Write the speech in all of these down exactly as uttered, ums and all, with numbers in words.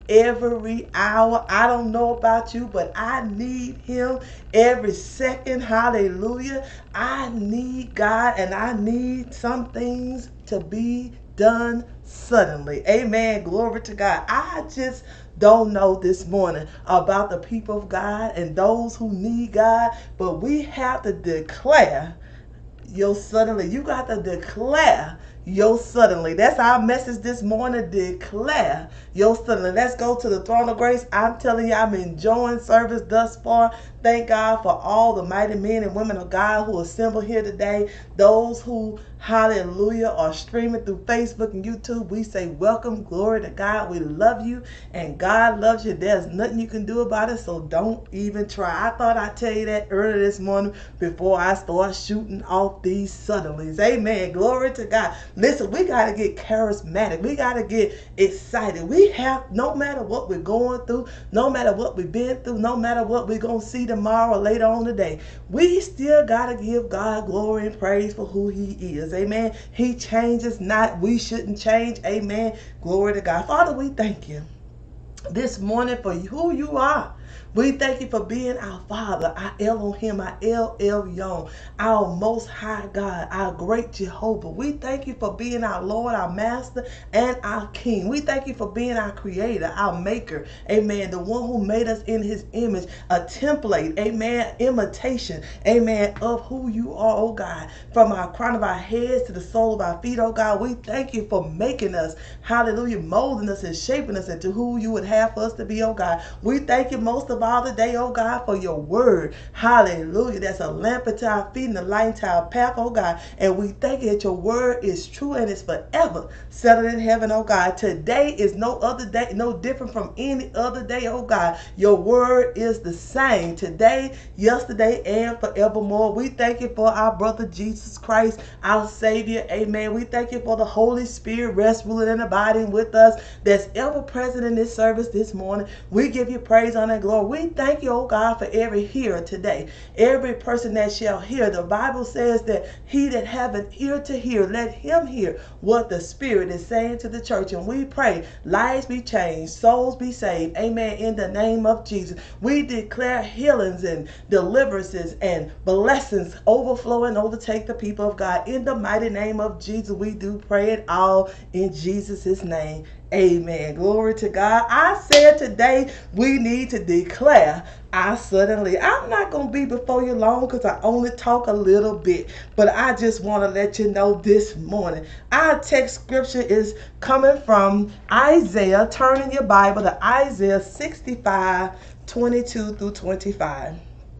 every hour. I don't know about you, but I need him every second. Hallelujah. I need God, and I need some things to be done suddenly. Amen. Glory to God. I just don't know this morning about the people of God and those who need God, but we have to declare your suddenly. You got to declare your suddenly. That's our message this morning. Declare your suddenly. Let's go to the throne of grace. I'm telling you, I'm enjoying service thus far. Thank God for all the mighty men and women of God who assemble here today. Those who, hallelujah, are streaming through Facebook and YouTube. We say welcome, glory to God. We love you and God loves you. There's nothing you can do about it, so don't even try. I thought I'd tell you that earlier this morning before I start shooting off these suddenlies. Amen. Glory to God. Listen, we got to get charismatic. We got to get excited. We have, no matter what we're going through, no matter what we've been through, no matter what we're going to see tomorrow or later on today, we still got to give God glory and praise for who he is. Amen. He changes not. We shouldn't change. Amen. Glory to God. Father, we thank you this morning for who you are. We thank you for being our Father, our Elohim, our El Elyon, our Most High God, our great Jehovah. We thank you for being our Lord, our Master, and our King. We thank you for being our Creator, our Maker, amen, the one who made us in his image, a template, amen, imitation, amen, of who you are, oh God, from our crown of our heads to the sole of our feet, oh God. We thank you for making us, hallelujah, molding us and shaping us into who you would have for us to be, oh God. We thank you most of all today, oh God, for your word. Hallelujah. That's a lamp unto our feet and a light unto our path, oh God. And we thank you that your word is true and it's forever settled in heaven, oh God. Today is no other day, no different from any other day, oh God. Your word is the same today, yesterday, and forevermore. We thank you for our brother Jesus Christ, our Savior. Amen. We thank you for the Holy Spirit rest, ruling, and abiding with us that's ever present in this service this morning. We give you praise, honor, and glory. We thank you, oh God, for every hearer today. Every person that shall hear. The Bible says that he that have an ear to hear, let him hear what the Spirit is saying to the church. And we pray lives be changed, souls be saved. Amen. In the name of Jesus. We declare healings and deliverances and blessings overflow and overtake the people of God. In the mighty name of Jesus, we do pray it all in Jesus' name. Amen. Glory to God. I said today we need to declare I suddenly. I'm not going to be before you long because I only talk a little bit, but I just want to let you know this morning. Our text scripture is coming from Isaiah. Turn in your Bible to Isaiah sixty-five, twenty-two through twenty-five.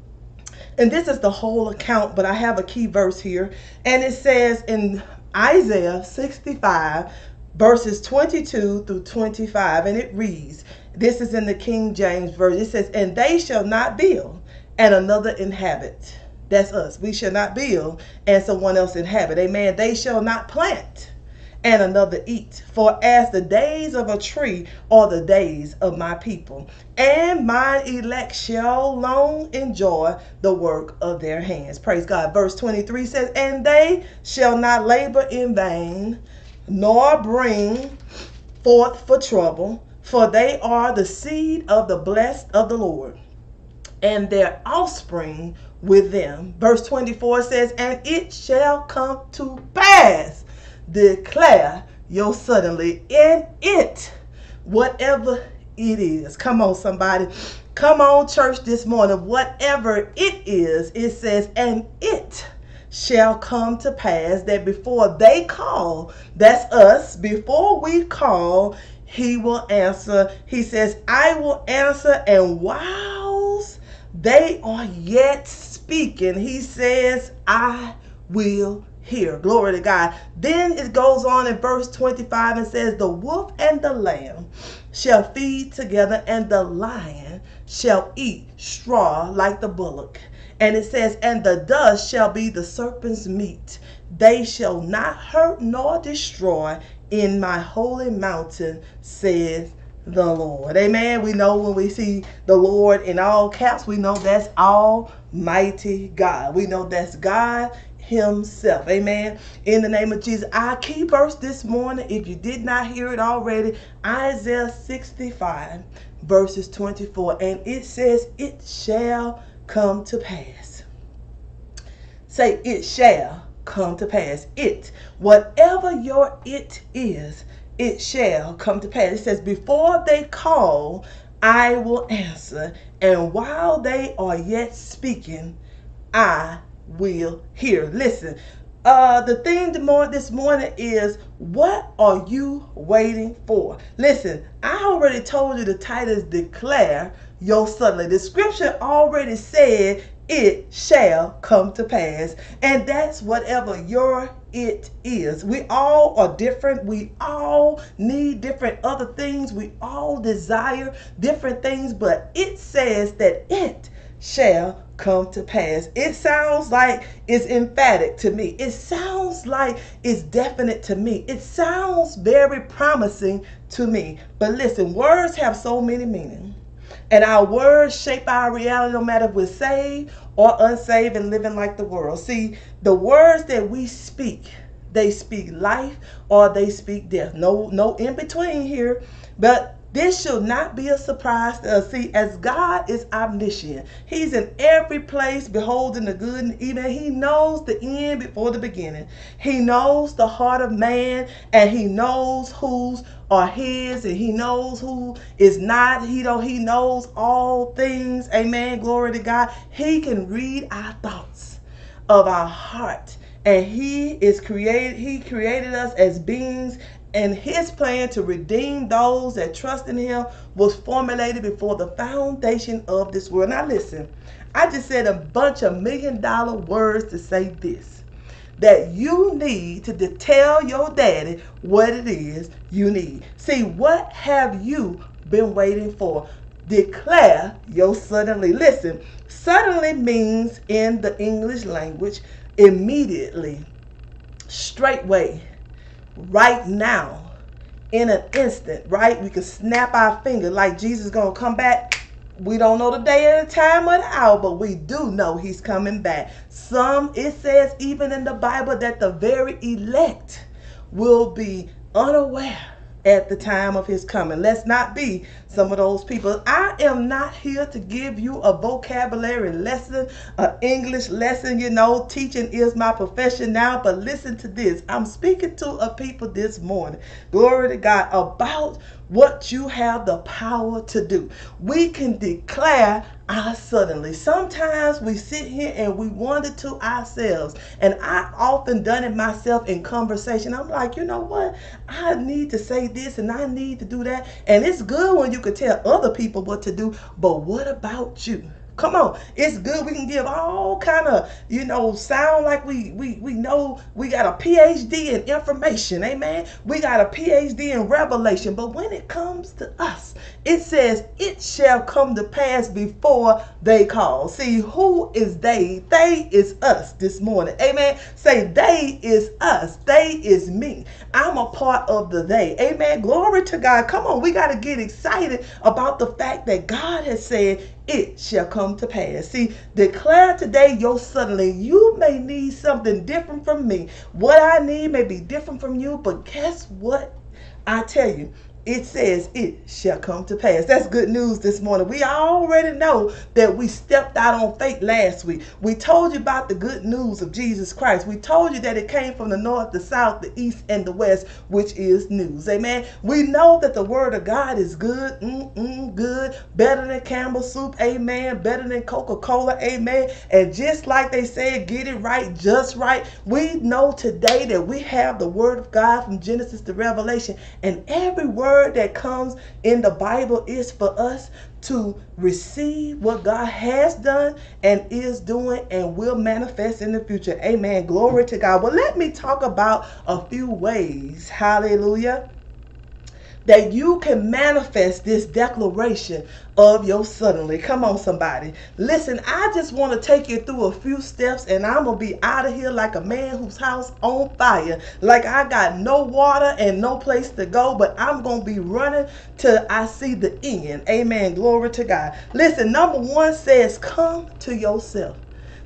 And this is the whole account, but I have a key verse here. And it says in Isaiah sixty-five, verses twenty-two through twenty-five, and it reads, this is in the King James Version. It says, and they shall not build and another inhabit. That's us. We shall not build and someone else inhabit. Amen. They shall not plant and another eat. For as the days of a tree are the days of my people, and mine elect shall long enjoy the work of their hands. Praise God. Verse twenty-three says, and they shall not labor in vain, nor bring forth for trouble, for they are the seed of the blessed of the Lord, and their offspring with them. Verse twenty-four says, and it shall come to pass, declare your suddenly in it, whatever it is. Come on, somebody. Come on, church, this morning. Whatever it is, it says, and it shall come to pass that before they call, that's us, before we call, he will answer. He says, I will answer, and whilst they are yet speaking, he says, I will hear. Glory to God. Then it goes on in verse twenty-five and says, the wolf and the lamb shall feed together, and the lion shall eat straw like the bullock. And it says, and the dust shall be the serpent's meat. They shall not hurt nor destroy in my holy mountain, says the Lord. Amen. We know when we see the Lord in all caps, we know that's Almighty God. We know that's God himself. Amen. In the name of Jesus. Our key verse this morning, if you did not hear it already, Isaiah sixty-five, verses twenty-four. And it says, it shall come to pass. Say, it shall come to pass. It, whatever your it is, it shall come to pass. It says, before they call, I will answer. And while they are yet speaking, I will hear. Listen, uh, the theme this morning is, what are you waiting for? Listen, I already told you the title is Declare Your Suddenly. The scripture already said, it shall come to pass. And that's whatever your it is. We all are different. We all need different other things. We all desire different things, but it says that it shall come to pass. It sounds like it's emphatic to me. It sounds like it's definite to me. It sounds very promising to me. But listen, words have so many meanings. And our words shape our reality no matter if we're saved or unsaved and living like the world. See, the words that we speak, they speak life or they speak death. No, no in between here. But this should not be a surprise to us. See, as God is omniscient, he's in every place, beholding the good and evil. He knows the end before the beginning. He knows the heart of man, and he knows whose are his, and he knows who is not. He don't, he knows all things. Amen. Glory to God. He can read our thoughts of our heart. And he is created, he created us as beings, and his plan to redeem those that trust in him was formulated before the foundation of this world. Now listen, I just said a bunch of million dollar words to say this, that you need to tell your daddy what it is you need. See, what have you been waiting for? Declare your suddenly. Listen, suddenly means in the English language immediately, straightway, right now, in an instant, right? We can snap our finger like Jesus is going to come back. We don't know the day or the time or the hour, but we do know he's coming back. Some, it says even in the Bible that the very elect will be unaware at the time of his coming. Let's not be some of those people. I am not here to give you a vocabulary lesson, an English lesson. You know, teaching is my profession now, but listen to this. I'm speaking to a people this morning, glory to God, about what you have the power to do. We can declare our suddenly. Sometimes we sit here and we wonder to ourselves, and I've often done it myself in conversation. I'm like, you know what? I need to say this and I need to do that. And it's good when you can tell other people what to do, but what about you? Come on, it's good. We can give all kind of, you know, sound like we we we know we got a P H D in information. Amen. We got a P H D in revelation. But when it comes to us, it says it shall come to pass before they call. See, who is they? They is us this morning. Amen. Say they is us. They is me. I'm a part of the they. Amen. Glory to God. Come on, we got to get excited about the fact that God has said it shall come to pass. See, declare today your suddenly. You may need something different from me. What I need may be different from you, but guess what? I tell you, it says it shall come to pass. That's good news this morning. We already know that we stepped out on faith last week. We told you about the good news of Jesus Christ. We told you that it came from the north, the south, the east, and the west, which is news. Amen. We know that the word of God is good, mm-mm, good, better than Campbell's soup. Amen. Better than Coca-Cola. Amen. And just like they said, get it right, just right. We know today that we have the word of God from Genesis to Revelation, and every word that comes in the Bible is for us to receive what God has done and is doing and will manifest in the future. Amen. Glory to God. Well, let me talk about a few ways, hallelujah, that you can manifest this declaration of your suddenly. Come on, somebody. Listen, I just want to take you through a few steps, and I'm going to be out of here like a man whose house on fire. Like I got no water and no place to go, but I'm going to be running till I see the end. Amen. Glory to God. Listen, number one says, come to yourself.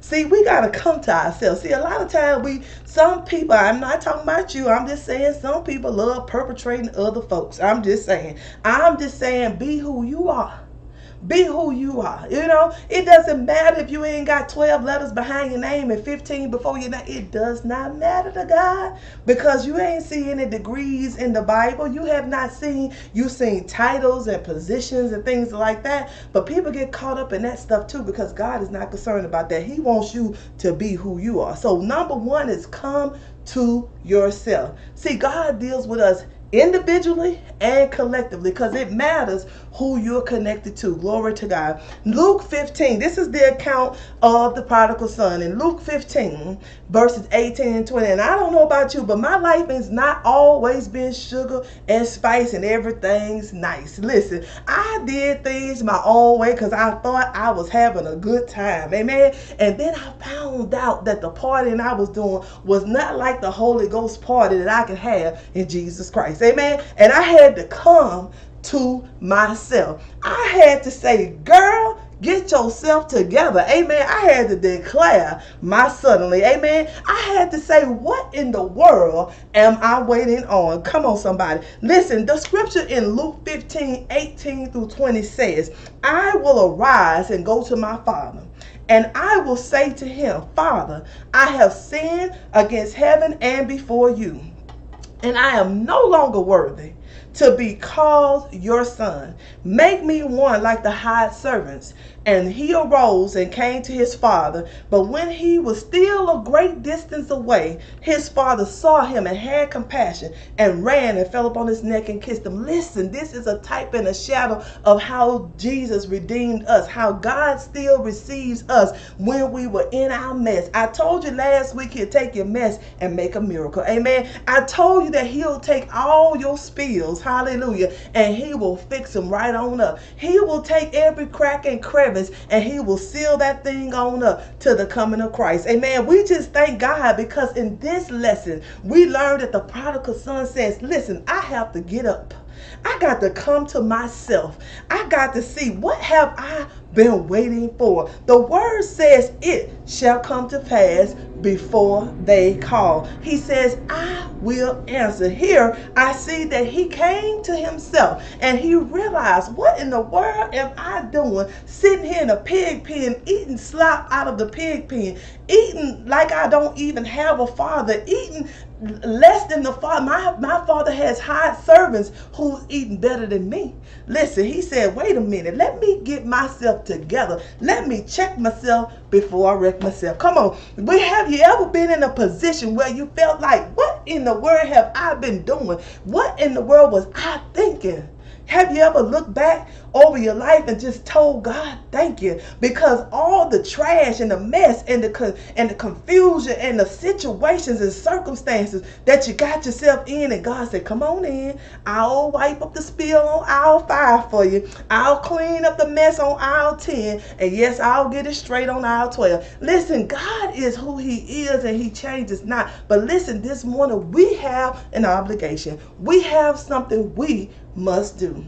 See, we got to come to ourselves. See, a lot of times we, some people, I'm not talking about you. I'm just saying some people love perpetrating other folks. I'm just saying. I'm just saying be who you are. Be who you are. You know, it doesn't matter if you ain't got twelve letters behind your name and fifteen before your name. It does not matter to God, because you ain't seen any degrees in the Bible. You have not seen, you seen titles and positions and things like that. But people get caught up in that stuff too, because God is not concerned about that. He wants you to be who you are. So number one is come to yourself. See, God deals with us individually and collectively, because it matters who you're connected to. Glory to God. Luke fifteen, this is the account of the prodigal son. In Luke fifteen, verses eighteen and twenty, and I don't know about you, but my life has not always been sugar and spice and everything's nice. Listen, I did things my own way because I thought I was having a good time. Amen. And then I found out that the partying I was doing was not like the Holy Ghost party that I could have in Jesus Christ. Amen. And I had to come to myself. I had to say, girl, get yourself together. Amen. I had to declare my suddenly. Amen. I had to say, what in the world am I waiting on? Come on, somebody. Listen, the scripture in Luke fifteen, eighteen through twenty says, I will arise and go to my father, and I will say to him, Father, I have sinned against heaven and before you, and I am no longer worthy to be called your son. Make me one like the hired servants. And he arose and came to his father. But when he was still a great distance away, his father saw him and had compassion and ran and fell upon his neck and kissed him. Listen, this is a type and a shadow of how Jesus redeemed us, how God still receives us when we were in our mess. I told you last week he'll take your mess and make a miracle. Amen. I told you that he'll take all your spills, hallelujah, and he will fix them right on up. He will take every crack and crevice and he will seal that thing on up to the coming of Christ. Amen. We just thank God, because in this lesson we learned that the prodigal son says, listen, I have to get up. I got to come to myself. I got to see, what have I been waiting for? The word says it shall come to pass before they call. He says, I will answer. Here I see that he came to himself and he realized, what in the world am I doing sitting here in a pig pen, eating slop out of the pig pen, eating like I don't even have a father, eating less than the father. My, my father has hired servants who's eating better than me. Listen, he said, wait a minute, let me get myself together. Let me check myself before I wreck myself. Come on. We, have you ever been in a position where you felt like, what in the world have I been doing? What in the world was I thinking? Have you ever looked back over your life and just told God, thank you? Because all the trash and the mess and the and the confusion and the situations and circumstances that you got yourself in, and God said, come on in. I'll wipe up the spill on aisle five for you. I'll clean up the mess on aisle ten. And yes, I'll get it straight on aisle twelve. Listen, God is who he is and he changes not. But listen, this morning we have an obligation. We have something we must do.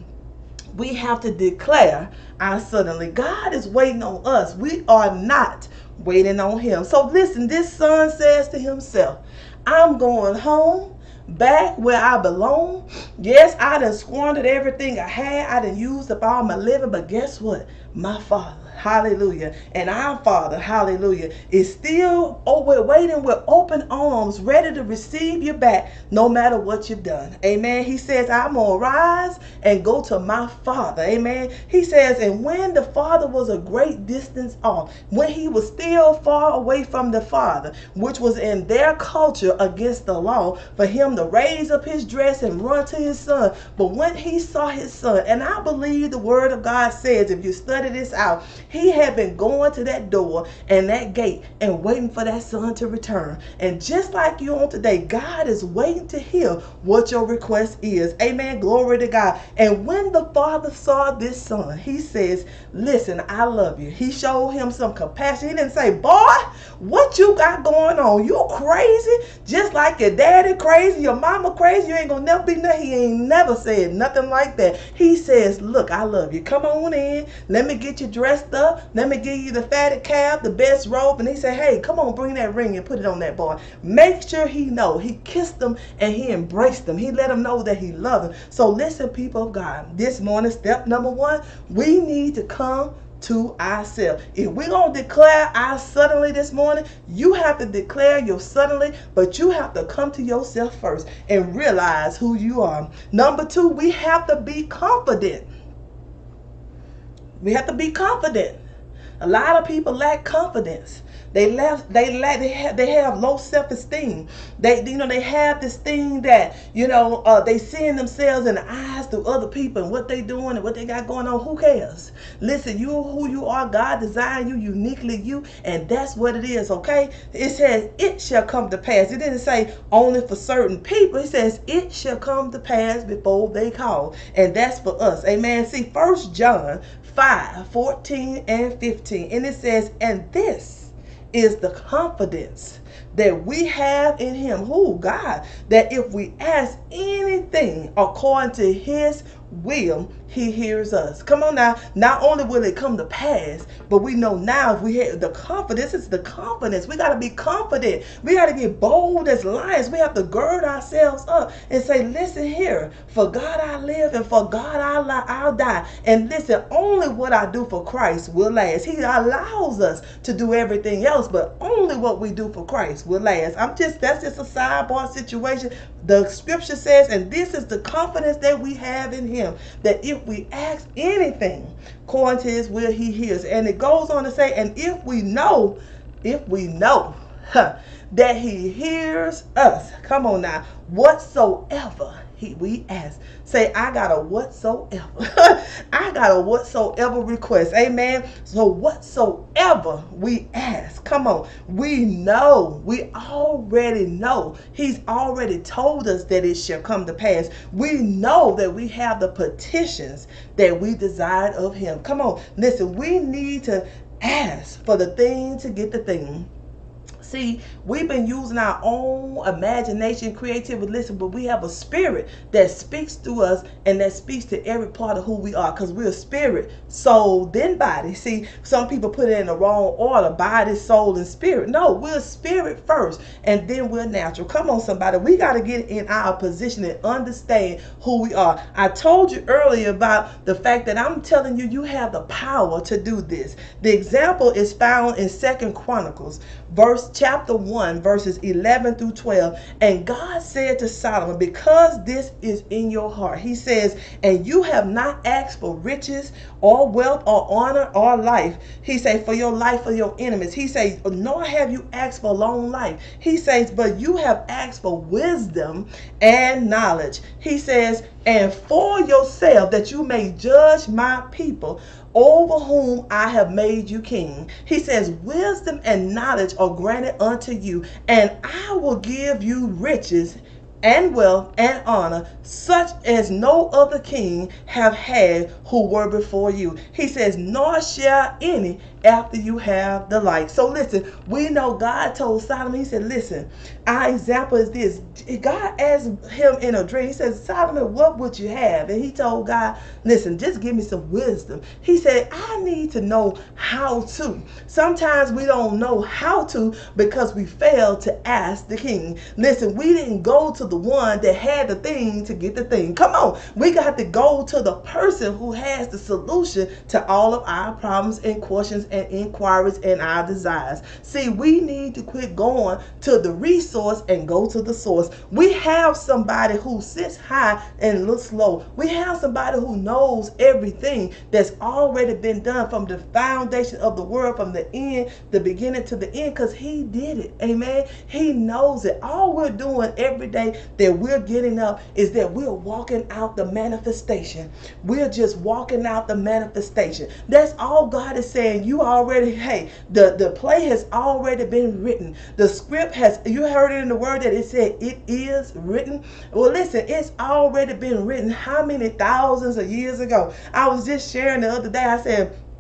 We have to declare our suddenly. God is waiting on us. We are not waiting on him. So listen, this son says to himself, I'm going home, back where I belong. Yes, I done squandered everything I had. I done used up all my living, but guess what? My father, hallelujah, and our father, hallelujah, is still over waiting with open arms, ready to receive you back no matter what you've done. Amen. He says, I'm going to rise and go to my father. Amen. He says, and when the father was a great distance off, when he was still far away from the father, which was in their culture against the law for him to raise up his dress and run to his son. But when he saw his son, and I believe the word of God says, if you study this out, he had been going to that door and that gate and waiting for that son to return. And just like you on today, God is waiting to hear what your request is. Amen. Glory to God. And when the father saw this son, he says, listen, I love you. He showed him some compassion. He didn't say, boy, what you got going on? You crazy? Just like your daddy crazy. your mama crazy, you ain't gonna never be nothing. He ain't never said nothing like that. He says, look, I love you. Come on in. Let me get you dressed up. Let me give you the fatted calf, the best robe. And he said, hey, come on, bring that ring and put it on that boy. Make sure he know. He kissed him and he embraced him. He let him know that he loved him. So listen, people of God, this morning, step number one, we need to come to ourselves. If we're going to declare our suddenly this morning, you have to declare your suddenly, but you have to come to yourself first and realize who you are. Number two, we have to be confident. We have to be confident. A lot of people lack confidence. They left. They lack. They have. They have low self-esteem. They, you know, they have this thing that, you know, uh, they seeing themselves in the eyes through other people and what they doing and what they got going on. Who cares? Listen, you who you are. God designed you uniquely, you, and that's what it is. Okay. It says it shall come to pass. It didn't say only for certain people. It says it shall come to pass before they call, and that's for us. Amen. See, First John five fourteen and fifteen, and it says, and this is the confidence that we have in him, who God, that if we ask anything according to his will, he hears us. Come on now. Not only will it come to pass, but we know now if we have the confidence, it's the confidence. We got to be confident. We got to get bold as lions. We have to gird ourselves up and say, listen here, for God I live and for God I'll, I'll die. And listen, only what I do for Christ will last. He allows us to do everything else, but only what we do for Christ will last. I'm just, that's just a sidebar situation. The scripture says, and this is the confidence that we have in him, that if we ask anything according to his will, he hears. And it goes on to say, and if we know, if we know huh, that he hears us, come on now, whatsoever he, we ask. Say, I got a whatsoever. I got a whatsoever request. Amen. So whatsoever we ask, come on, we know, we already know. He's already told us that it shall come to pass. We know that we have the petitions that we desired of him. Come on, listen, we need to ask for the thing to get the thing. See, we've been using our own imagination, creativity, listen, but we have a spirit that speaks through us and that speaks to every part of who we are, because we're a spirit, soul, then body. See, some people put it in the wrong order, body, soul, and spirit. No, we're spirit first, and then we're natural. Come on, somebody. We got to get in our position and understand who we are. I told you earlier about the fact that I'm telling you, you have the power to do this. The example is found in Second Chronicles, verse chapter one, verses eleven through twelve. And God said to Solomon, because this is in your heart, he says, and you have not asked for riches or wealth or honor or life. He says, for your life for your enemies. He says, nor have you asked for long life. He says, but you have asked for wisdom and knowledge. He says, and for yourself, that you may judge my people over whom I have made you king. He says, wisdom and knowledge are granted unto you, and I will give you riches and wealth and honor, such as no other king have had who were before you. He says, nor shall any after you have the like. So listen, we know God told Solomon, he said, listen, our example is this. God asked him in a dream, he said, Solomon, what would you have? And he told God, listen, just give me some wisdom. He said, I need to know how to. Sometimes we don't know how to because we failed to ask the king. Listen, we didn't go to the one that had the thing to get the thing. Come on, we got to go to the person who has the solution to all of our problems and questions and inquiries and our desires. See, we need to quit going to the resource and go to the source. We have somebody who sits high and looks low. We have somebody who knows everything that's already been done from the foundation of the world, from the end, the beginning to the end, because he did it. Amen. He knows it. All we're doing every day that we're getting up is that we're walking out the manifestation. We're just walking out the manifestation. That's all God is saying. You already, hey, the, the play has already been written. The script has, you heard it in the word that it said it is written. Well, listen, it's already been written how many thousands of years ago? I was just sharing the other day, I said,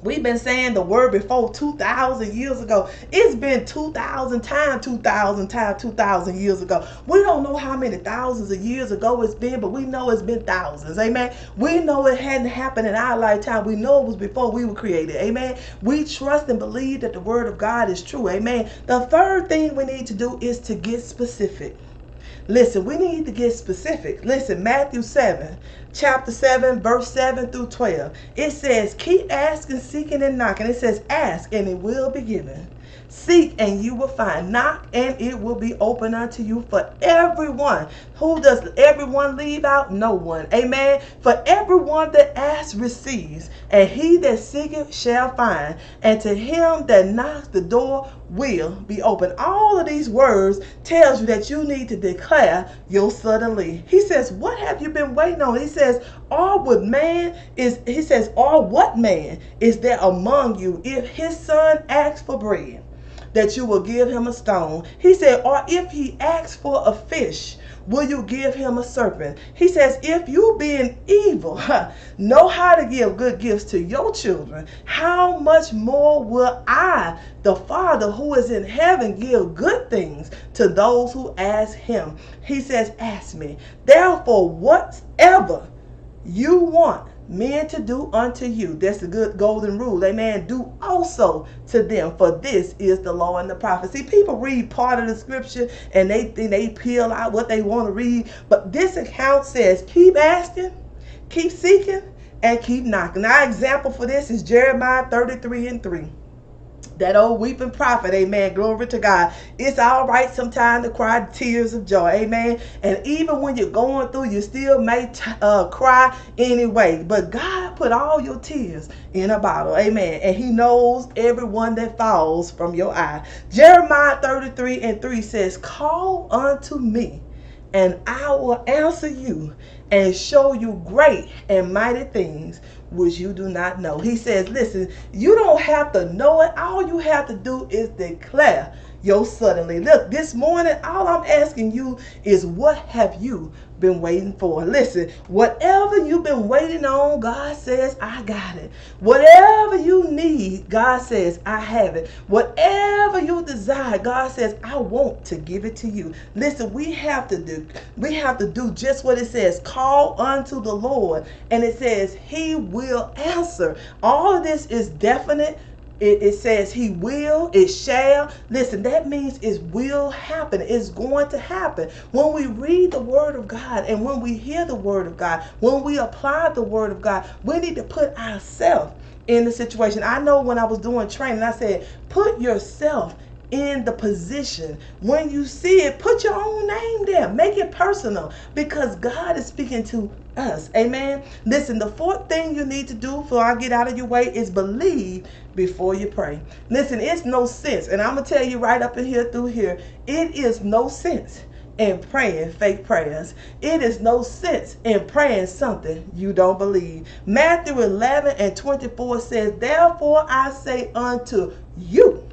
We've been saying the word before two thousand years ago. It's been two thousand times, two thousand times, two thousand years ago. We don't know how many thousands of years ago it's been, but we know it's been thousands. Amen. We know it hadn't happened in our lifetime. We know it was before we were created. Amen. We trust and believe that the word of God is true. Amen. The third thing we need to do is to get specific. Listen, we need to get specific. Listen, Matthew seven, chapter seven, verse seven through twelve. It says, keep asking, seeking, and knocking. It says, ask, and it will be given. Seek, and you will find. Knock, and it will be open unto you. For everyone. Who does everyone leave out? No one. Amen. For everyone that asks receives, and he that seeketh shall find, and to him that knocks the door will be open. All of these words tells you that you need to declare your suddenly. He says, what have you been waiting on? He says, or what man is, he says, or what man is there among you if his son asks for bread, that you will give him a stone? He said, or if he asks for a fish, will you give him a serpent? He says, if you being evil know how to give good gifts to your children, how much more will I, the Father who is in heaven, give good things to those who ask him? He says, ask me. Therefore, whatever you want men to do unto you, that's the good golden rule, amen, do also to them, for this is the law and the prophet. See, people read part of the scripture and they think they peel out what they want to read, but this account says keep asking, keep seeking, and keep knocking. Our example for this is Jeremiah thirty-three and three. That old weeping prophet, amen, glory to God. It's all right sometimes to cry tears of joy, amen. And even when you're going through, you still may uh, cry anyway. But God put all your tears in a bottle, amen. And he knows everyone that falls from your eye. Jeremiah thirty-three and three says, call unto me, and I will answer you and show you great and mighty things which you do not know. He says, listen, you don't have to know it. All you have to do is declare your suddenly. Look, this morning, all I'm asking you is, what have you been waiting for? Listen, whatever you've been waiting on, God says, I got it. Whatever you need, God says, I have it. Whatever you desire, God says, I want to give it to you. Listen, we have to do, we have to do just what it says. Call unto the Lord. And it says, he will answer. All of this is definite. It, it says he will, it shall. Listen, that means it will happen. It's going to happen. When we read the word of God and when we hear the word of God, when we apply the word of God, we need to put ourselves in the situation. I know when I was doing training, I said, put yourself in the position. When you see it, put your own name there. Make it personal, because God is speaking to us. Amen. Listen, the fourth thing you need to do before I get out of your way is believe before you pray. Listen, it's no sense, and I'm going to tell you right up in here through here, it is no sense in praying fake prayers. It is no sense in praying something you don't believe. Matthew eleven and twenty-four says, therefore I say unto you,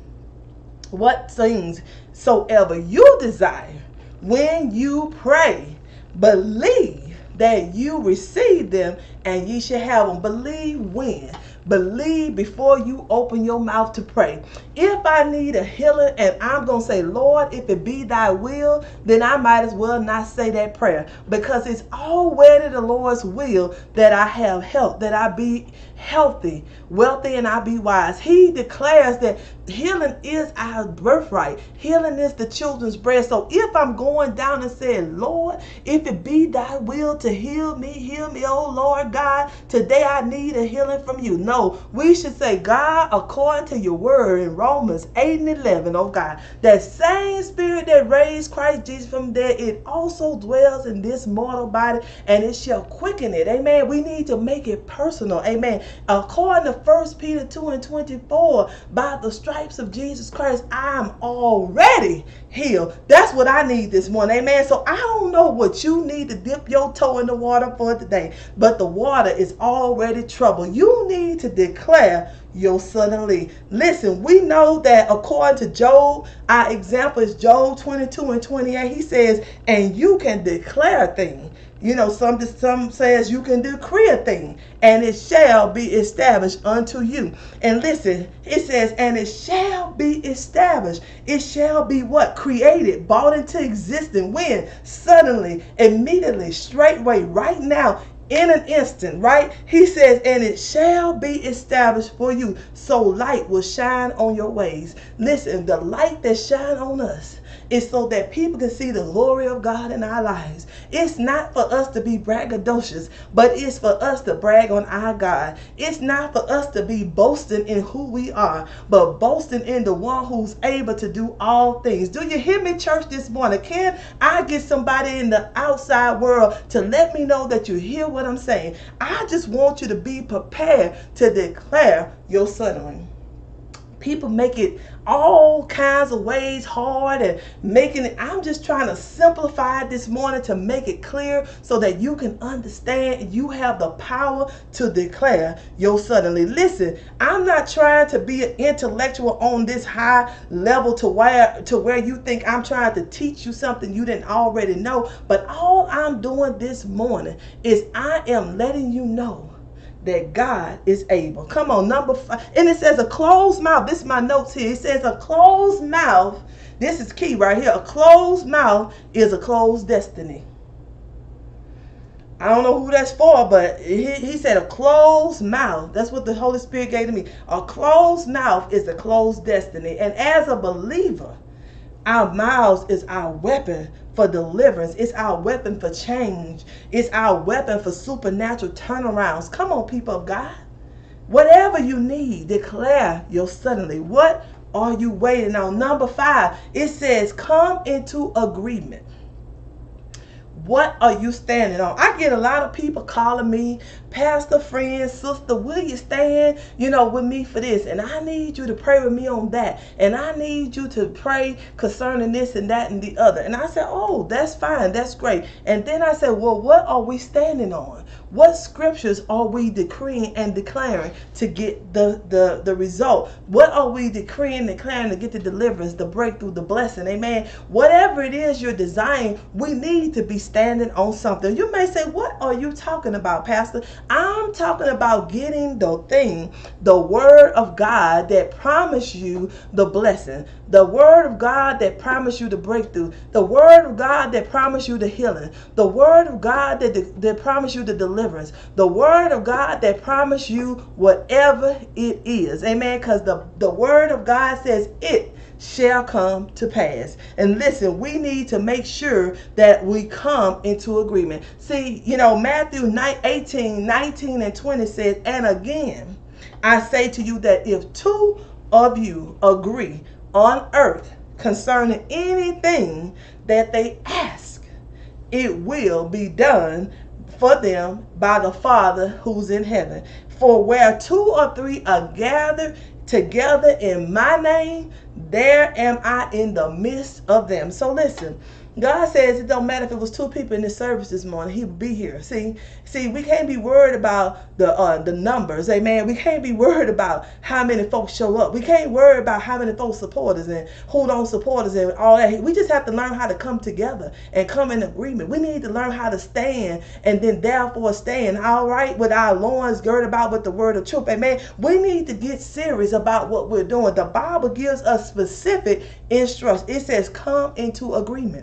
what things soever you desire, when you pray, believe that you receive them, and ye shall have them. Believe when? Believe before you open your mouth to pray. If I need a healing and I'm going to say, Lord, if it be thy will, then I might as well not say that prayer, because it's already the Lord's will that I have health, that I be healthy, wealthy, and I be wise. He declares that healing is our birthright. Healing is the children's bread. So if I'm going down and saying, Lord, if it be thy will to heal me, heal me, oh Lord God, today I need a healing from you. No, we should say, God, according to your word in Romans eight and eleven, oh God, that same spirit that raised Christ Jesus from there, it also dwells in this mortal body, and it shall quicken it. Amen. We need to make it personal. Amen. According to First Peter two and twenty-four, by the stripes of Jesus Christ, I'm already healed. That's what I need this morning. Amen. So I don't know what you need to dip your toe in the water for today, but the water is already troubled. You need to declare your suddenly. Listen, we know that according to Job, our example is Job twenty-two and twenty-eight. He says, and you can declare a thing You know, some some says you can decree a thing and it shall be established unto you. And listen, it says, and it shall be established. It shall be what? Created, brought into existence. When? Suddenly, immediately, straightway, right now, in an instant, right? He says, and it shall be established for you. So light will shine on your ways. Listen, the light that shine on us is so that people can see the glory of God in our lives. It's not for us to be braggadocious, but it's for us to brag on our God. It's not for us to be boasting in who we are, but boasting in the one who's able to do all things. Do you hear me, church, this morning? Can I get somebody in the outside world to let me know that you hear what I'm saying? I just want you to be prepared to declare your suddenly. People make it all kinds of ways hard and making it. I'm just trying to simplify it this morning to make it clear so that you can understand and you have the power to declare your suddenly. Listen, I'm not trying to be an intellectual on this high level to where to where you think I'm trying to teach you something you didn't already know. But all I'm doing this morning is I am letting you know that God is able. Come on, number five. And it says a closed mouth. This is my notes here. It says a closed mouth. This is key right here. A closed mouth is a closed destiny. I don't know who that's for, but he, he said a closed mouth. That's what the Holy Spirit gave to me. A closed mouth is a closed destiny. And as a believer, our mouths is our weapon for deliverance. It's our weapon for change. It's our weapon for supernatural turnarounds. Come on, people of God. Whatever you need, declare your suddenly. What are you waiting on? Number five, it says come into agreement. What are you standing on? I get a lot of people calling me, pastor, friend, sister, will you stand, you know, with me for this? And I need you to pray with me on that. And I need you to pray concerning this and that and the other. And I said, oh, that's fine. That's great. And then I said, well, what are we standing on? What scriptures are we decreeing and declaring to get the, the, the result? What are we decreeing and declaring to get the deliverance, the breakthrough, the blessing? Amen. Whatever it is you're desiring, we need to be standing on something. You may say, what are you talking about, Pastor? I'm talking about getting the thing, the word of God that promised you the blessing, the word of God that promised you the breakthrough, the word of God that promised you the healing, the word of God that, that promised you the deliverance, the word of God that promised you whatever it is. Amen. Because the, the word of God says it shall come to pass. And listen, we need to make sure that we come into agreement. See, you know, Matthew eighteen, nineteen, and twenty says, and again, I say to you that if two of you agree on earth concerning anything that they ask, it will be done for them by the Father who's in heaven. For where two or three are gathered together in my name, there am I in the midst of them. So listen, God says it don't matter if it was two people in this service this morning, he would be here. See, see, we can't be worried about the uh, the numbers, amen. We can't be worried about how many folks show up. We can't worry about how many folks support us and who don't support us and all that. We just have to learn how to come together and come in agreement. We need to learn how to stand and then therefore stand, all right, with our loins girded about with the word of truth, amen. We need to get serious about what we're doing. The Bible gives us specific instructions. It says come into agreement.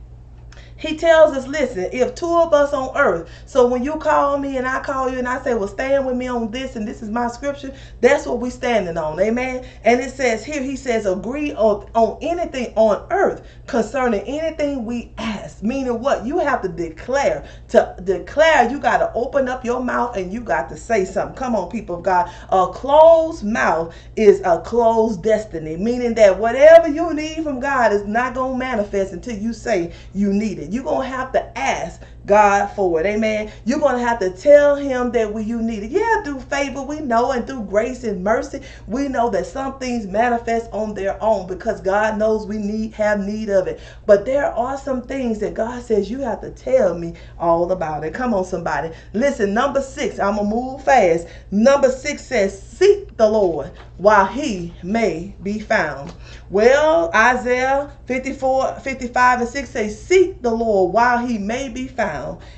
He tells us, listen, if two of us on earth, so when you call me and I call you and I say, well, stand with me on this and this is my scripture, that's what we're standing on, amen. And it says here, he says, agree on, on anything on earth concerning anything we ask. Meaning what? You have to declare. To declare, you got to open up your mouth and you got to say something. Come on, people of God. A closed mouth is a closed destiny, meaning that whatever you need from God is not going to manifest until you say you need it. You're going to have to ask God for it. Amen. You're going to have to tell him that we, you need it. Yeah, through favor, we know, and through grace and mercy, we know that some things manifest on their own because God knows we need have need of it. But there are some things that God says you have to tell me all about it. Come on, somebody. Listen, number six, I'm going to move fast. Number six says, seek the Lord while he may be found. Well, Isaiah fifty-four, fifty-five, and six says, seek the Lord while he may be found,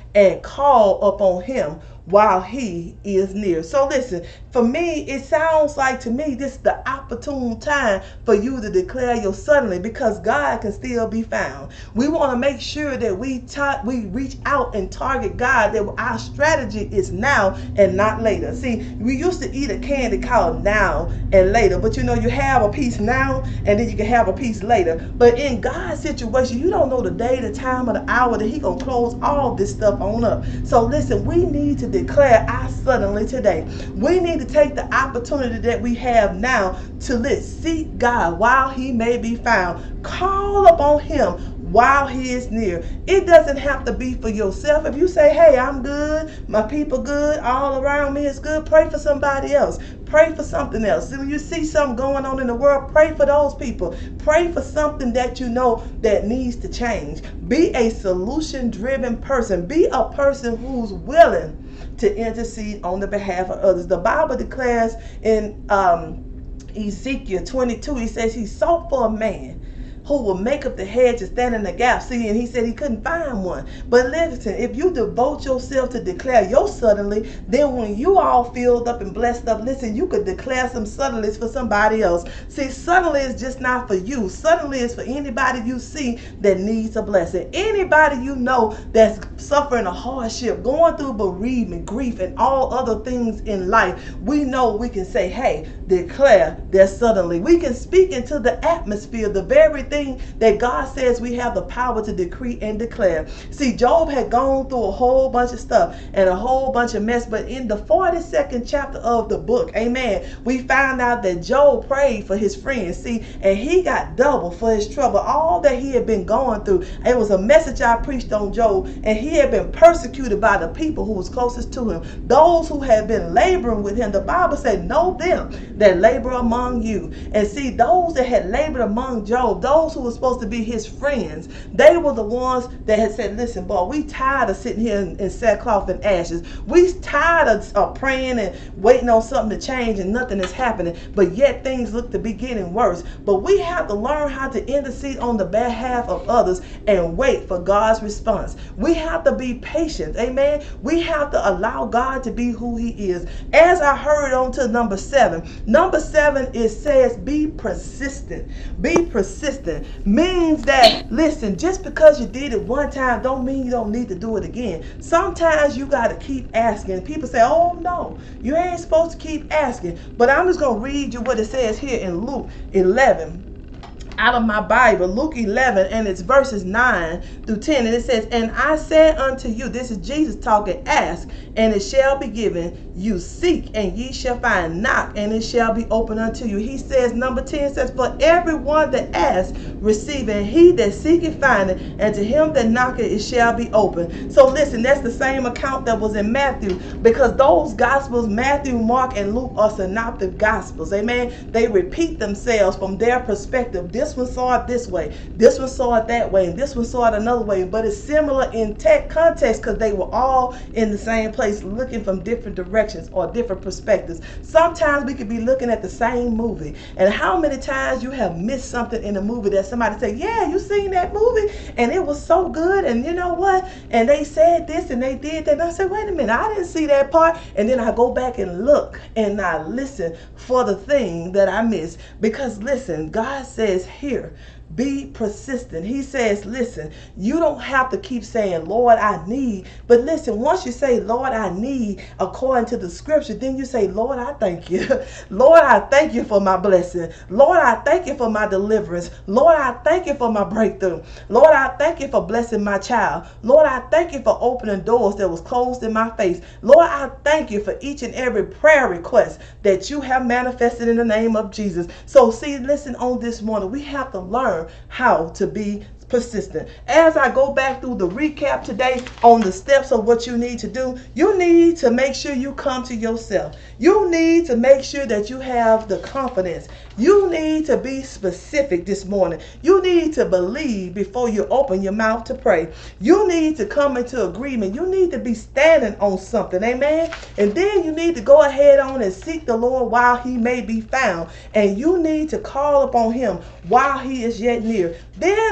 and call upon him while he is near. So listen, for me, it sounds like to me this is the opportune time for you to declare your suddenly, because God can still be found. We want to make sure that we ta- we reach out and target God, that our strategy is now and not later. See, we used to eat a candy called now and later, but you know, you have a piece now and then you can have a piece later. But in God's situation, you don't know the day, the time, or the hour that he gonna close all this stuff on up. So listen, we need to declare our suddenly today. We need to take the opportunity that we have now to let seek God while he may be found. Call upon him while he is near. It doesn't have to be for yourself. If you say, hey, I'm good, my people good, all around me is good, pray for somebody else. Pray for something else. When you see something going on in the world, pray for those people. Pray for something that you know that needs to change. Be a solution-driven person. Be a person who's willing to intercede on the behalf of others. The Bible declares in um, Ezekiel twenty-two, he says he sought for a man who will make up the hedge and stand in the gap. See, and he said he couldn't find one. But listen, if you devote yourself to declare your suddenly, then when you all filled up and blessed up, listen, you could declare some suddenlies for somebody else. See, suddenly is just not for you. Suddenly is for anybody you see that needs a blessing. Anybody you know that's suffering a hardship, going through bereavement, grief, and all other things in life, we know we can say, hey, declare that suddenly. We can speak into the atmosphere, the very thing that God says we have the power to decree and declare. See, Job had gone through a whole bunch of stuff and a whole bunch of mess, but in the forty-second chapter of the book, amen, we found out that Job prayed for his friends, see, and he got double for his trouble. All that he had been going through, it was a message I preached on Job, and he had been persecuted by the people who was closest to him, those who had been laboring with him. The Bible said, know them that labor among you. And see, those that had labored among Job, those who were supposed to be his friends, they were the ones that had said, listen, boy, we tired of sitting here in, in sackcloth and ashes. We tired of uh, praying and waiting on something to change and nothing is happening, but yet things look to be getting worse. But we have to learn how to intercede on the behalf of others and wait for God's response. We have to be patient, amen. We have to allow God to be who he is. As I heard on to number seven, number seven, it says be persistent. Be persistent means that, listen, just because you did it one time don't mean you don't need to do it again. Sometimes you got to keep asking. People say, oh no, you ain't supposed to keep asking. But I'm just going to read you what it says here in Luke eleven out of my Bible, Luke eleven, and it's verses nine through ten, and it says, and I said unto you, this is Jesus talking, ask, and it shall be given you, seek, and ye shall find, knock, and it shall be opened unto you. He says, number ten says, for everyone that asks, receive, and he that seeketh, findeth, and to him that knocketh, it shall be open. So listen, that's the same account that was in Matthew, because those gospels, Matthew, Mark, and Luke, are synoptic gospels, amen. They repeat themselves from their perspective. This This one saw it this way, this one saw it that way, and this one saw it another way, but it's similar in tech context because they were all in the same place looking from different directions or different perspectives. Sometimes we could be looking at the same movie, and how many times you have missed something in a movie that somebody say, yeah, you seen that movie and it was so good, and you know what, and they said this and they did that, and I said, wait a minute, I didn't see that part, and then I go back and look and I listen for the thing that I missed. Because listen, God says here, be persistent. He says, listen, you don't have to keep saying, Lord, I need. But listen, once you say, Lord, I need, according to the scripture, then you say, Lord, I thank you. Lord, I thank you for my blessing. Lord, I thank you for my deliverance. Lord, I thank you for my breakthrough. Lord, I thank you for blessing my child. Lord, I thank you for opening doors that was closed in my face. Lord, I thank you for each and every prayer request that you have manifested in the name of Jesus. So see, listen, on this morning, we have to learn how to be persistent. As I go back through the recap today on the steps of what you need to do, you need to make sure you come to yourself. You need to make sure that you have the confidence. You need to be specific this morning. You need to believe before you open your mouth to pray. You need to come into agreement. You need to be standing on something, amen? And then you need to go ahead on and seek the Lord while he may be found. And you need to call upon him while he is yet near. Then number six,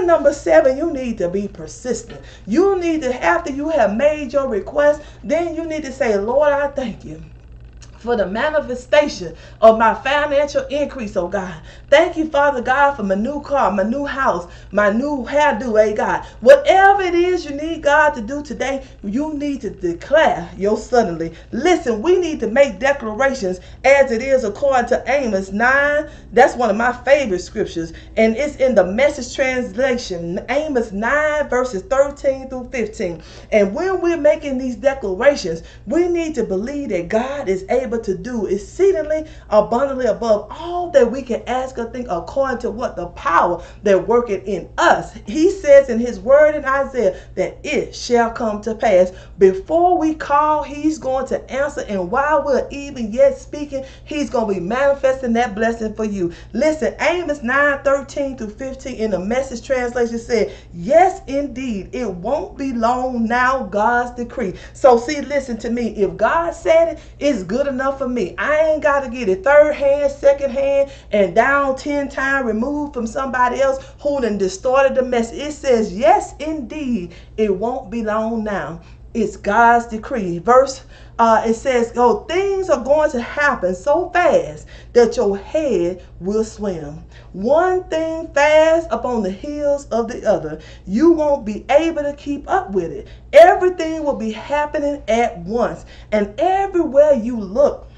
seven, you need to be persistent. You need to, after you have made your request, then you need to say, Lord, I thank you for the manifestation of my financial increase, oh God. Thank you, Father God, for my new car, my new house, my new hairdo, hey God. Whatever it is you need God to do today, you need to declare your suddenly. Listen, we need to make declarations as it is according to Amos nine. That's one of my favorite scriptures, and it's in the Message translation, Amos nine verses thirteen through fifteen. And when we're making these declarations, we need to believe that God is able to do exceedingly abundantly above all that we can ask or think, according to what the power that worketh in us. He says in his word in Isaiah that it shall come to pass. Before we call, he's going to answer, and while we're even yet speaking, he's going to be manifesting that blessing for you. Listen, Amos nine thirteen through fifteen in the Message translation said, yes indeed, it won't be long now, God's decree. So see, listen to me, if God said it, it's good enough for me. I ain't got to get it third hand, second hand, and down ten times removed from somebody else who done distorted the message. It says, yes, indeed, it won't be long now. It's God's decree. Verse, uh, it says, oh, things are going to happen so fast that your head will swim. One thing fast upon the heels of the other. You won't be able to keep up with it. Everything will be happening at once. And everywhere you look,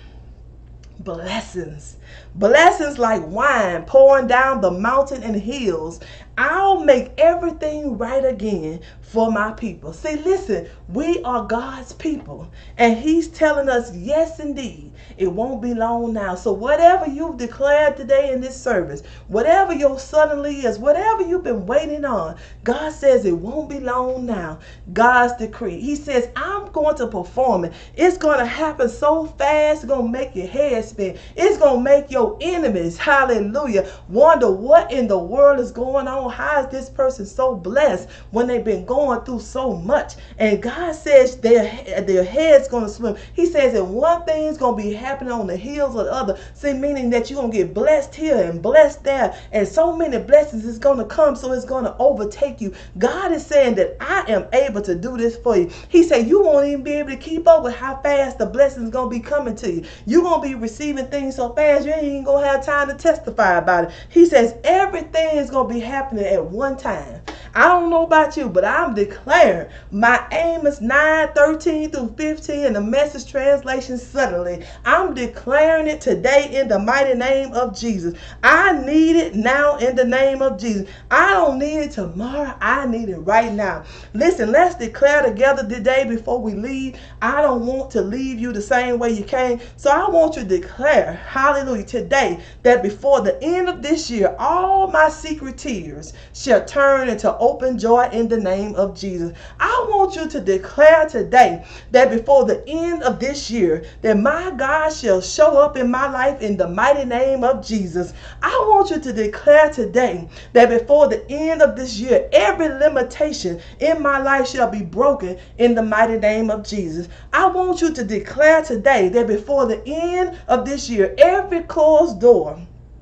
blessings. Blessings like wine pouring down the mountain and hills. I'll make everything right again for my people. See, listen, we are God's people, and he's telling us, yes, indeed, it won't be long now. So whatever you've declared today in this service, whatever your suddenly is, whatever you've been waiting on, God says it won't be long now. God's decree. He says, I'm going to perform it. It's going to happen so fast, it's going to make your head spin. It's going to make your enemies, hallelujah, wonder what in the world is going on. How is this person so blessed when they've been going through so much? And God says their, their head's going to swim. He says that one thing's going to be happening on the heels of the other. See, meaning that you're going to get blessed here and blessed there. And so many blessings is going to come, so it's going to overtake you. God is saying that I am able to do this for you. He said you won't even be able to keep up with how fast the blessings going to be coming to you. You're going to be receiving things so fast you ain't even going to have time to testify about it. He says everything is going to be happening at one time. I don't know about you, but I'm declaring my Amos nine thirteen through fifteen in the Message translation suddenly. I'm declaring it today in the mighty name of Jesus. I need it now in the name of Jesus. I don't need it tomorrow. I need it right now. Listen, let's declare together today before we leave. I don't want to leave you the same way you came. So I want you to declare, hallelujah, today that before the end of this year, all my secret tears shall turn into open joy in the name of Jesus. I want you to declare today that before the end of this year, that my God shall show up in my life in the mighty name of Jesus. I want you to declare today that before the end of this year, every limitation in my life shall be broken in the mighty name of Jesus. I want you to declare today that before the end of this year, every closed door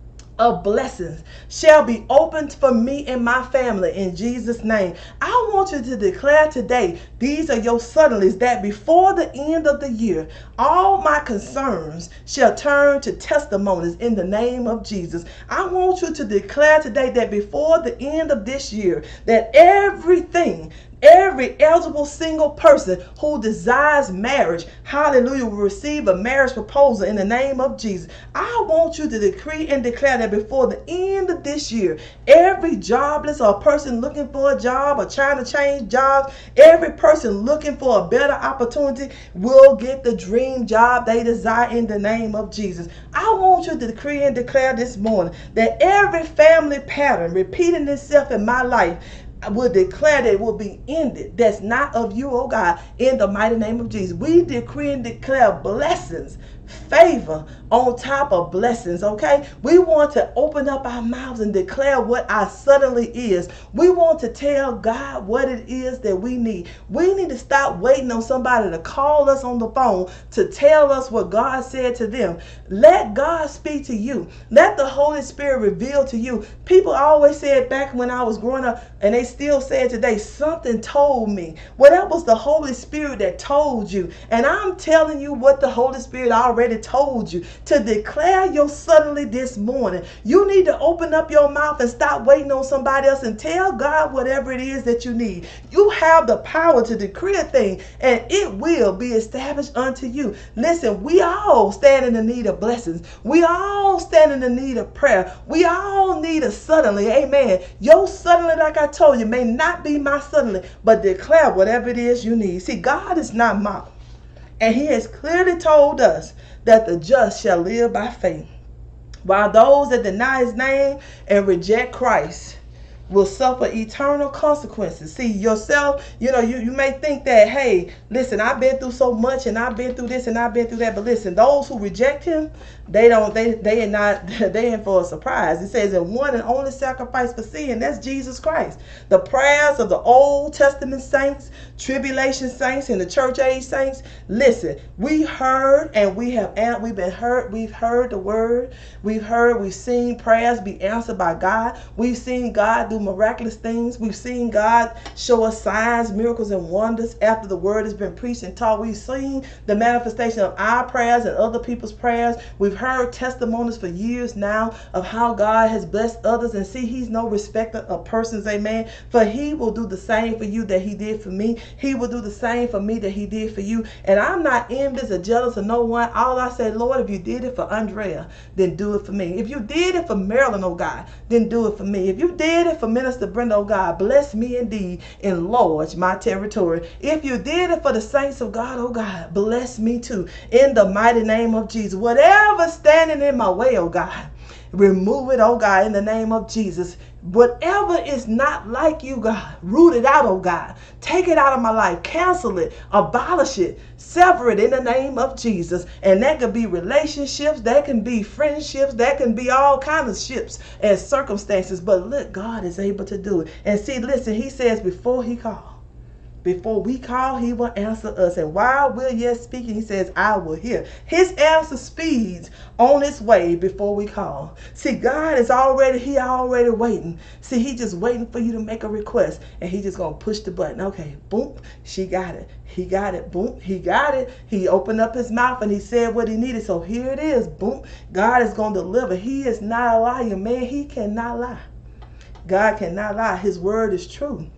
of blessings shall be opened for me and my family in Jesus' name. I want you to declare today, these are your suddenlies, that before the end of the year, all my concerns shall turn to testimonies in the name of Jesus. I want you to declare today that before the end of this year, that everything every eligible single person who desires marriage, hallelujah, will receive a marriage proposal in the name of Jesus. I want you to decree and declare that before the end of this year, every jobless or person looking for a job or trying to change jobs, every person looking for a better opportunity will get the dream job they desire in the name of Jesus. I want you to decree and declare this morning that every family pattern repeating itself in my life, I will declare that it will be ended. That's not of you, oh God, in the mighty name of Jesus. We decree and declare blessings, favor on top of blessings, okay? We want to open up our mouths and declare what our suddenly is. We want to tell God what it is that we need. We need to stop waiting on somebody to call us on the phone to tell us what God said to them. Let God speak to you. Let the Holy Spirit reveal to you. People always said back when I was growing up, and they still say it today, something told me. Well, that was the Holy Spirit that told you. And I'm telling you what the Holy Spirit already told you. To declare your suddenly this morning, you need to open up your mouth and stop waiting on somebody else and tell God whatever it is that you need. You have the power to decree a thing, and it will be established unto you. Listen, we all stand in the need of blessings. We all stand in the need of prayer. We all need a suddenly. Amen. Your suddenly, like I told you, may not be my suddenly, but declare whatever it is you need. See, God is not mocked, and he has clearly told us that the just shall live by faith, while those that deny his name and reject Christ will suffer eternal consequences. See, yourself, you know, you, you may think that, hey, listen, I've been through so much and I've been through this and I've been through that. But listen, those who reject him, they don't, they, they are not, they in for a surprise. It says, and one and only sacrifice for sin, that's Jesus Christ. The prayers of the Old Testament saints, tribulation saints, and the church age saints, listen, we heard and we have, we've been heard, we've heard the word, we've heard, we've seen prayers be answered by God. We've seen God do miraculous things. We've seen God show us signs, miracles, and wonders after the word has been preached and taught. We've seen the manifestation of our prayers and other people's prayers. We've heard testimonies for years now of how God has blessed others, and see, he's no respecter of persons, amen. For he will do the same for you that he did for me. He will do the same for me that he did for you. And I'm not envious or jealous of no one. All I say, Lord, if you did it for Andrea, then do it for me. If you did it for Marilyn, oh God, then do it for me. If you did it for Minister Brenda, oh God, bless me indeed, enlarge my territory. If you did it for the saints of God, oh God, bless me too, in the mighty name of Jesus. Whatever standing in my way, oh God, remove it, oh God, in the name of Jesus. Whatever is not like you, God, root it out, oh God. Take it out of my life. Cancel it. Abolish it. Sever it in the name of Jesus. And that could be relationships. That can be friendships. That can be all kinds of ships and circumstances. But look, God is able to do it. And see, listen, he says before he calls, before we call, he will answer us. And while we're yet speaking, he says, I will hear. His answer speeds on its way before we call. See, God is already, he already waiting. See, he just waiting for you to make a request. And he just going to push the button. Okay, boom, she got it. He got it. Boom, he got it. He opened up his mouth and he said what he needed. So here it is. Boom, God is going to deliver. He is not a liar, man. He cannot lie. God cannot lie. His word is true.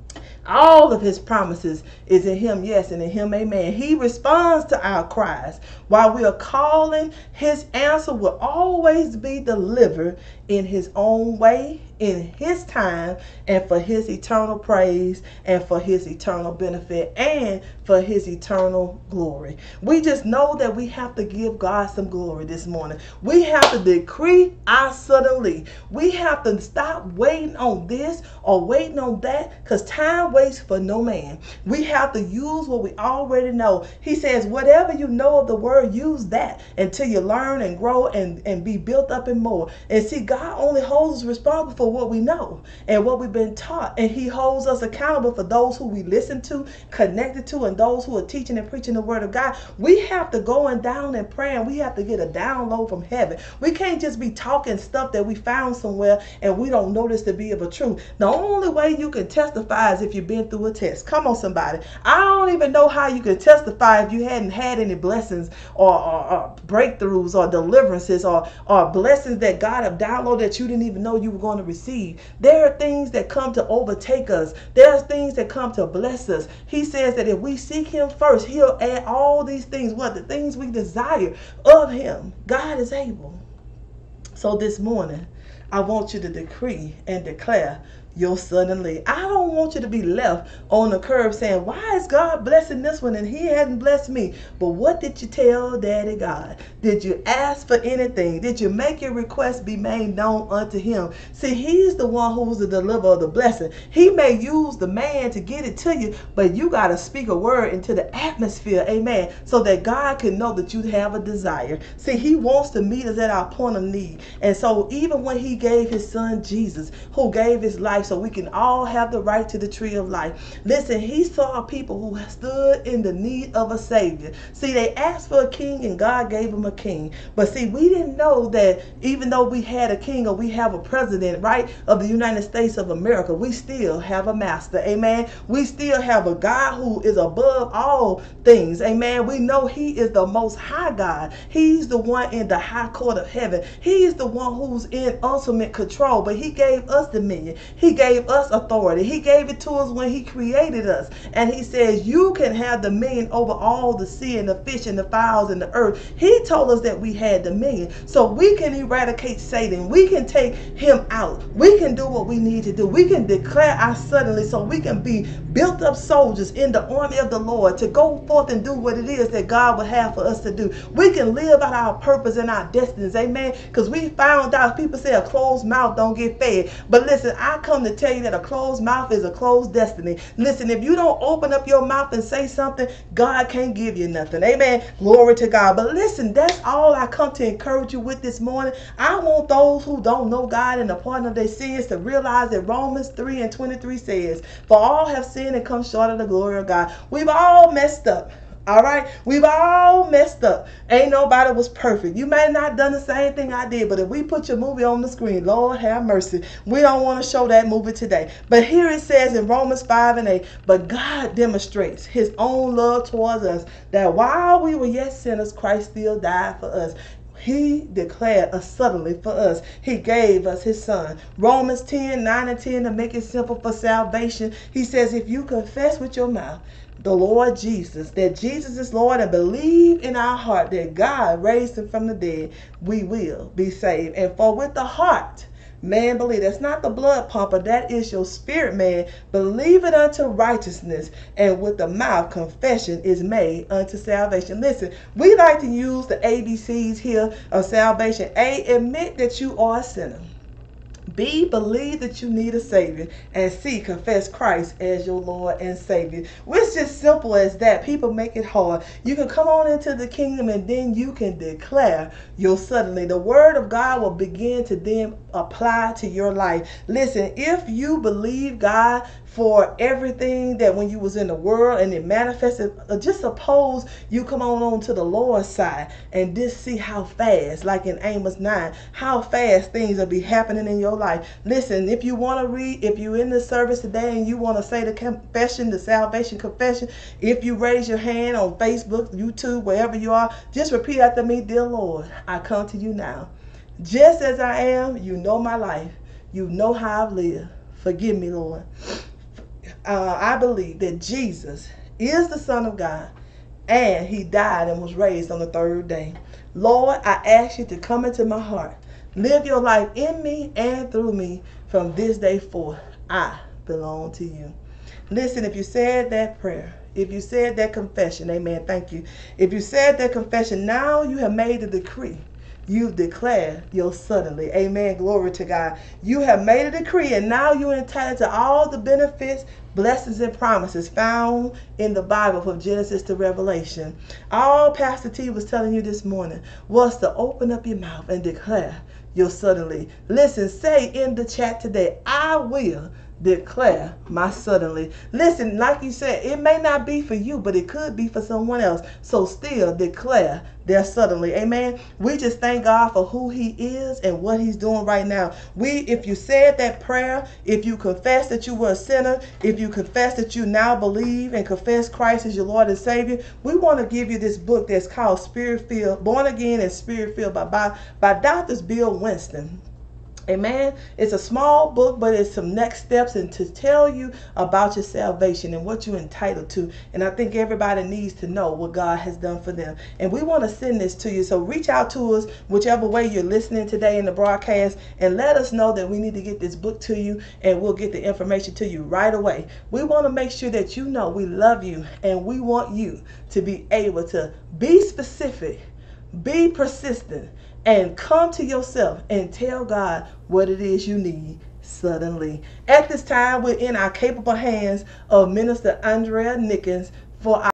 All of his promises is in him, yes, and in him, amen. He responds to our cries. While we are calling, his answer will always be delivered in his own way, in his time, and for his eternal praise, and for his eternal benefit, and for his eternal glory. We just know that we have to give God some glory this morning. We have to decree our suddenly. We have to stop waiting on this or waiting on that, because time waits for no man. We have to use what we already know. He says, whatever you know of the word, use that until you learn and grow and, and be built up and more. And see, God only holds us responsible for what we know and what we've been taught. And he holds us accountable for those who we listen to, connected to, and those who are teaching and preaching the word of God. We have to go and down and pray, and we have to get a download from heaven. We can't just be talking stuff that we found somewhere and we don't know this to be of a truth. The only way you can testify is if you've been through a test. Come on, somebody. I don't even know how you can testify if you hadn't had any blessings or, or, or breakthroughs or deliverances or, or blessings that God have downloaded that you didn't even know you were going to receive. There are things that come to overtake us. There's things that come to bless us. He says that if we seek him first, he'll add all these things, what? The things we desire of him. God is able. So this morning, I want you to decree and declare your suddenly. I don't want you to be left on the curb saying, why is God blessing this one and he hadn't blessed me? But what did you tell Daddy God? Did you ask for anything? Did you make your request be made known unto him? See, he's the one who's the deliverer of the blessing. He may use the man to get it to you, but you got to speak a word into the atmosphere, amen, so that God can know that you have a desire. See, he wants to meet us at our point of need. And so even when he gave his son Jesus, who gave his life so we can all have the right to the tree of life. Listen, he saw people who stood in the need of a savior. See, they asked for a king and God gave them a king. But see, we didn't know that even though we had a king or we have a president, right, of the United States of America, we still have a master, amen. We still have a God who is above all things, amen. We know he is the most high God. He's the one in the high court of heaven. He's the one who's in ultimate control, but he gave us dominion. He gave us authority. He gave it to us when he created us. And he says, you can have dominion over all the sea and the fish and the fowls and the earth. He told us that we had dominion. So we can eradicate Satan. We can take him out. We can do what we need to do. We can declare our suddenly so we can be built up soldiers in the army of the Lord to go forth and do what it is that God would have for us to do. We can live out our purpose and our destinies, amen, because we found out, people say a closed mouth don't get fed. But listen, I come to tell you that a closed mouth is a closed destiny. Listen, if you don't open up your mouth and say something, God can't give you nothing, amen. Glory to God. But listen, that's all I come to encourage you with this morning. I want those who don't know God and the pardon of their sins to realize that Romans three and twenty-three says, for all have sinned and come short of the glory of God. We've all messed up. All right, we've all messed up. Ain't nobody was perfect. You may not done the same thing I did, but if we put your movie on the screen, Lord have mercy, we don't want to show that movie today. But here it says in Romans five and eight, but God demonstrates his own love towards us, that while we were yet sinners, Christ still died for us. He declared us suddenly for us. He gave us his son. Romans ten, nine and ten, to make it simple for salvation. He says, if you confess with your mouth the Lord Jesus, that Jesus is Lord, and believe in our heart that God raised him from the dead, we will be saved. And for with the heart man believe, that's not the blood pumper, that is your spirit man, believe it unto righteousness, and with the mouth confession is made unto salvation. Listen, we like to use the A B Cs here of salvation. A, admit that you are a sinner. B, believe that you need a Savior. And C, confess Christ as your Lord and Savior. It's just simple as that. People make it hard. You can come on into the kingdom and then you can declare your suddenly. The word of God will begin to then apply to your life. Listen, if you believe God for everything that when you was in the world and it manifested, just suppose you come on, on to the Lord's side and just see how fast, like in Amos nine, how fast things will be happening in your life. Listen, if you want to read, if you're in the service today and you want to say the confession, the salvation confession, if you raise your hand on Facebook, YouTube, wherever you are, just repeat after me. Dear Lord, I come to you now. Just as I am, you know my life. You know how I've lived. Forgive me, Lord. Uh, I believe that Jesus is the Son of God and he died and was raised on the third day. Lord, I ask you to come into my heart. Live your life in me and through me from this day forth. I belong to you. Listen, if you said that prayer, if you said that confession, amen, thank you. If you said that confession, now you have made a decree. You declare your suddenly. Amen. Glory to God. You have made a decree and now you're entitled to all the benefits, blessings, and promises found in the Bible from Genesis to Revelation. All Pastor T was telling you this morning was to open up your mouth and declare your suddenly. Listen, say in the chat today, I will declare my suddenly. Listen, like you said, it may not be for you, but it could be for someone else. So still declare their suddenly. Amen. We just thank God for who he is and what he's doing right now. We, if you said that prayer, if you confess that you were a sinner, if you confess that you now believe and confess Christ as your Lord and Savior, we want to give you this book that's called Spirit Filled, Born Again and Spirit Filled by, by, by Doctor Bill Winston. Amen. It's a small book, but it's some next steps and to tell you about your salvation and what you're entitled to. And I think everybody needs to know what God has done for them. And we want to send this to you. So reach out to us whichever way you're listening today in the broadcast and let us know that we need to get this book to you, and we'll get the information to you right away. We want to make sure that you know we love you, and we want you to be able to be specific, be persistent, and come to yourself and tell God what it is you need suddenly. At this time, we're in our capable hands of Minister Andrea Nickens for our